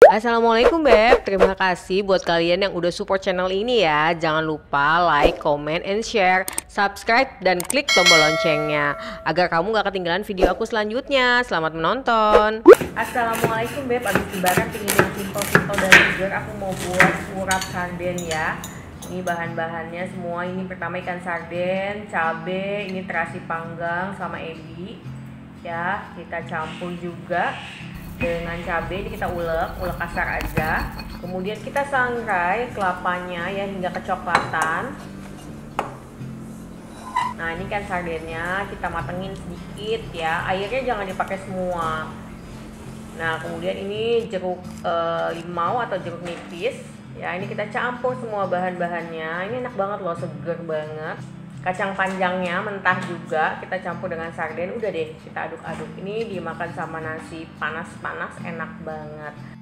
Assalamualaikum Beb, terima kasih buat kalian yang udah support channel ini ya. Jangan lupa like, comment, and share, subscribe, dan klik tombol loncengnya agar kamu gak ketinggalan video aku selanjutnya. Selamat menonton. Assalamualaikum Beb, abis lebaran pingin yang simple-simple dan segar. Aku mau buat urap sarden ya. Ini bahan-bahannya semua. Ini pertama ikan sarden, cabe, ini terasi panggang sama ebi ya, kita campur juga dengan cabai. Ini kita ulek kasar aja. Kemudian kita sangrai kelapanya ya hingga kecoklatan. Nah, ini kan sardennya kita matengin sedikit ya. Airnya jangan dipakai semua. Nah, kemudian ini jeruk limau atau jeruk nipis. Ya, ini kita campur semua bahan-bahannya. Ini enak banget loh, seger banget. Kacang panjangnya mentah juga kita campur dengan sarden. Udah deh, kita aduk-aduk. Ini dimakan sama nasi panas-panas enak banget.